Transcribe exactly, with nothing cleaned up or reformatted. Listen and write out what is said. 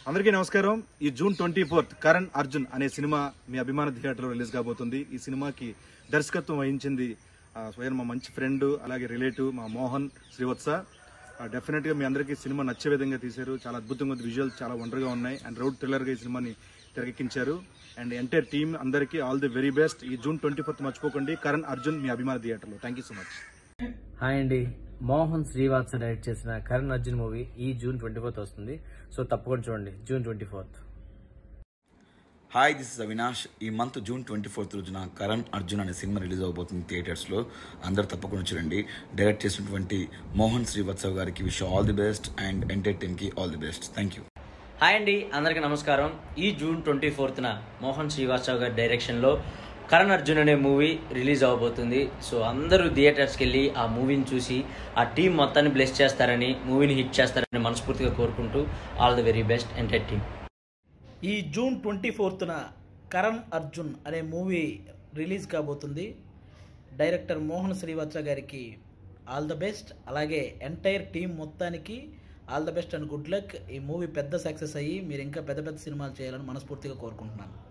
అందరికీ నమస్కారం. ఈ June twenty fourth Karan Arjun అనే సినిమా మీ అభిమాన థియేటర్లో రిలీజ్ కాబోతుంది. ఈ సినిమాకి దర్శకత్వం వహించింది స్వయం మా మంచి ఫ్రెండ్ అలాగే రిలేటివ్ మా మోహన్ శ్రీవత్స. డెఫినెట్ గా మీ అందరికీ సినిమా నచ్చే విధంగా తీశారు. చాలా అద్భుతంగా ఉంది, విజువల్ చాలా వండర్గా ఉన్నాయి అండ్ రౌడ్ థ్రిల్లర్ గా ఈ సినిమాని తెరకెక్కించారు. అండ్ ఎంటైర్ టీమ్ అందరికీ ఆల్ ది వెరీ బెస్ట్. ఈ జూన్ ట్వంటీ ఫోర్త్ మర్చిపోకండి. కరణ్ అర్జున్ మీ అభిమాన థియేటర్లో. Thank you so much. Hi అండి, మోహన్ శ్రీవాత్స డైరెక్ట్ చేసిన కరణ్ అర్జున్ మూవీ ఈ జూన్ ట్వంటీ ఫోర్త్ వస్తుంది. సో తప్పకుండా చూడండి June twenty fourth. Hi, this is Avinash. ఈ మంత్ జూన్ ట్వంటీ ఫోర్త్ రోజున కరణ్ అర్జున్ అనే సినిమా రిలీజ్ అవబోతుంది థియేటర్స్లో. అందరూ తప్పకుండా చూడండి. డైరెక్ట్ చేసినటువంటి మోహన్ శ్రీవత్సవ్ గారికి wish all the best and entire టీమ్కి all the best. Thank you. Hi అండి, అందరికీ నమస్కారం. ఈ జూన్ ట్వంటీ ఫోర్త్న మోహన్ శ్రీవాత్సవ్ గారి డైరెక్షన్లో కరణ్ అర్జున్ అనే మూవీ రిలీజ్ అవబోతుంది. సో అందరూ థియేటర్స్కి వెళ్ళి ఆ మూవీని చూసి ఆ టీం మొత్తాన్ని బ్లెస్ చేస్తారని, మూవీని హిట్ చేస్తారని మనస్ఫూర్తిగా కోరుకుంటూ all the very best entire team. ఈ జూన్ ట్వంటీ ఫోర్త్న కరణ్ అర్జున్ అనే మూవీ రిలీజ్ కాబోతుంది. డైరెక్టర్ మోహన్ శ్రీవాత్స గారికి ఆల్ ద బెస్ట్, అలాగే ఎంటైర్ టీం మొత్తానికి all the best and good luck. ఈ మూవీ పెద్ద సక్సెస్ అయ్యి మీరు ఇంకా పెద్ద పెద్ద సినిమాలు చేయాలని మనస్ఫూర్తిగా కోరుకుంటున్నాను.